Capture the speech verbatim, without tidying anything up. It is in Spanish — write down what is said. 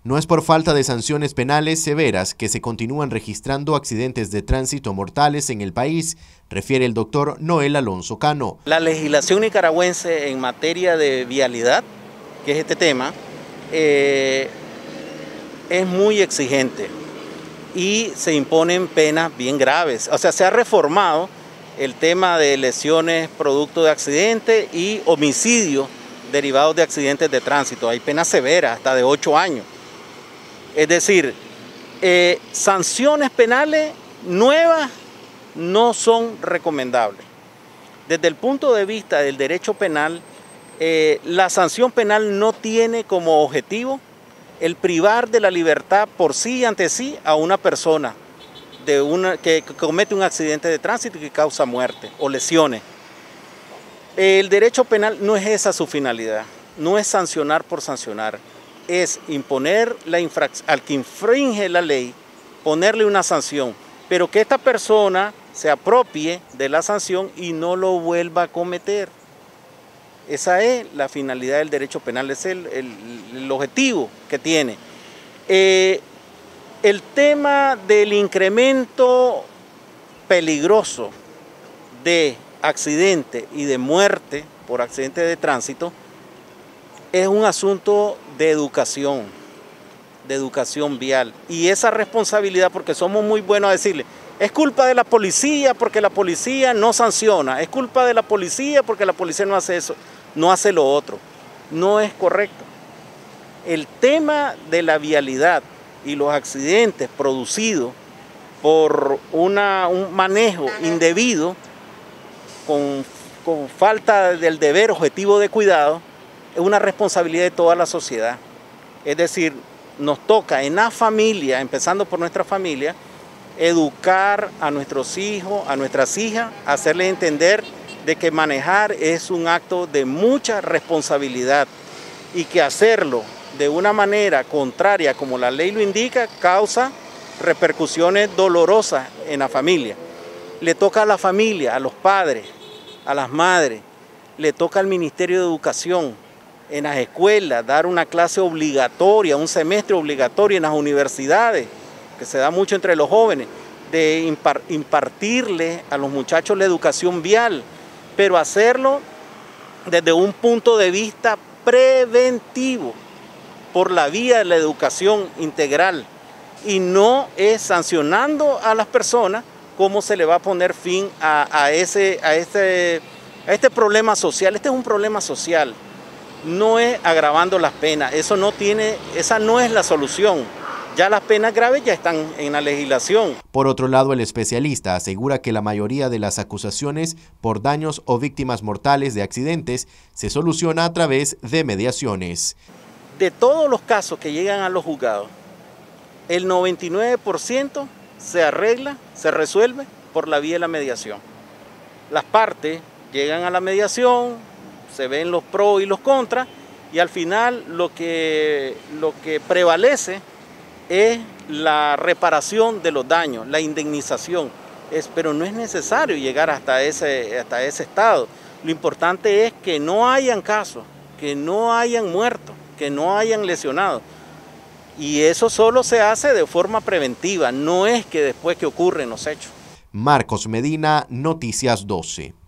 No es por falta de sanciones penales severas que se continúan registrando accidentes de tránsito mortales en el país, refiere el doctor Noel Alonso Cano. La legislación nicaragüense en materia de vialidad, que es este tema, eh, es muy exigente y se imponen penas bien graves. O sea, se ha reformado el tema de lesiones producto de accidentes y homicidios derivados de accidentes de tránsito. Hay penas severas, hasta de ocho años. Es decir, eh, sanciones penales nuevas no son recomendables. Desde el punto de vista del derecho penal, eh, la sanción penal no tiene como objetivo el privar de la libertad por sí y ante sí a una persona de una, que, que comete un accidente de tránsito y que causa muerte o lesiones. El derecho penal no es esa su finalidad, no es sancionar por sancionar. Es imponer la infracción al que infringe la ley, ponerle una sanción, pero que esta persona se apropie de la sanción y no lo vuelva a cometer. Esa es la finalidad del derecho penal, es el, el, el objetivo que tiene. Eh, el tema del incremento peligroso de accidentes y de muerte por accidentes de tránsito es un asunto de educación, de educación vial. Y esa responsabilidad, porque somos muy buenos a decirle, es culpa de la policía porque la policía no sanciona, es culpa de la policía porque la policía no hace eso, no hace lo otro. No es correcto. El tema de la vialidad y los accidentes producidos por una, un manejo indebido, con, con falta del deber objetivo de cuidado, es una responsabilidad de toda la sociedad. Es decir, nos toca en la familia, empezando por nuestra familia, educar a nuestros hijos, a nuestras hijas, hacerles entender de que manejar es un acto de mucha responsabilidad y que hacerlo de una manera contraria como la ley lo indica causa repercusiones dolorosas en la familia. Le toca a la familia, a los padres, a las madres, le toca al Ministerio de Educación, en las escuelas, dar una clase obligatoria, un semestre obligatorio en las universidades, que se da mucho entre los jóvenes, de impar impartirle a los muchachos la educación vial, pero hacerlo desde un punto de vista preventivo, por la vía de la educación integral, y no es sancionando a las personas cómo se le va a poner fin a, a, ese, a, este, a este problema social. Este es un problema social. No es agravando las penas, eso no tiene, esa no es la solución. Ya las penas graves ya están en la legislación. Por otro lado, el especialista asegura que la mayoría de las acusaciones por daños o víctimas mortales de accidentes se soluciona a través de mediaciones. De todos los casos que llegan a los juzgados, el noventa y nueve por ciento se arregla, se resuelve por la vía de la mediación. Las partes llegan a la mediación, se ven los pros y los contras, y al final lo que, lo que prevalece es la reparación de los daños, la indemnización. Es, pero no es necesario llegar hasta ese, hasta ese estado. Lo importante es que no hayan casos, que no hayan muertos, que no hayan lesionados. Y eso solo se hace de forma preventiva, no es que después que ocurren los hechos. Marcos Medina, Noticias doce.